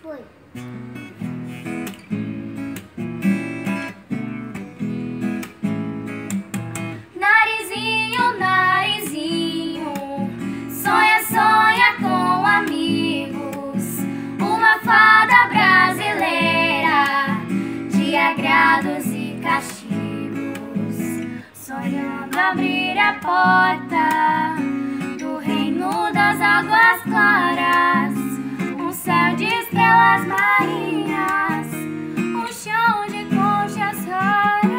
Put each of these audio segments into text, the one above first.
Foi. Narizinho, narizinho, sonha, sonha com amigos, uma fada brasileira de agrados e castigos, sonhando abrir a porta do reino das águas claras, um céu de estrelas marinhas, um chão de conchas raras.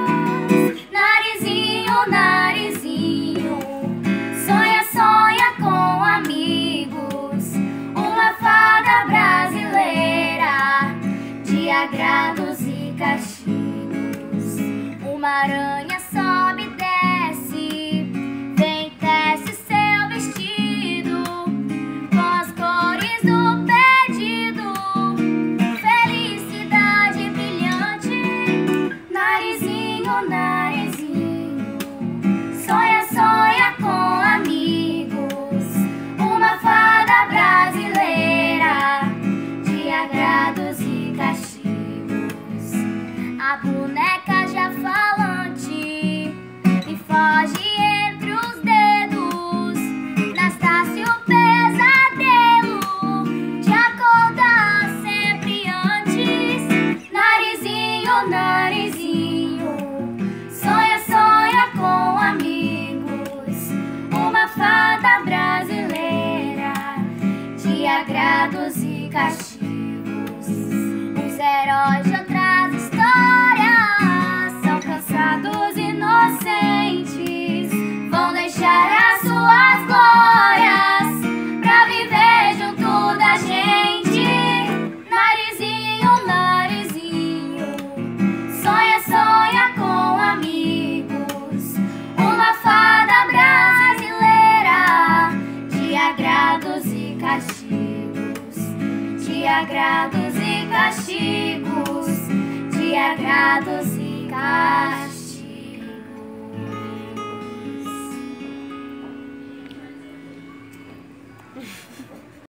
Narizinho, narizinho, sonha, sonha com amigos, uma fada brasileira de agrados e castigos, uma aranha sobe e desce, vem e tece seu vestido com as cores do perdido, felicidade brilhante. Narizinho, narizinho, sonha, sonha com amigos, uma fada brasileira de agrados e castigos, a boneca já falante e foge entre os dedos, Nastácio pesadelo de acordar sempre antes. Narizinho, narizinho, sonha, sonha com amigos, uma fada brasileira de agrados e castigos, os heróis de outras histórias são cansados inocentes, vão deixar as suas glórias pra viver junto da gente. Narizinho, narizinho, sonha, sonha com amigos, uma fada brasileira de agrados e castigos, de agrados e castigos, de agrados e castigos.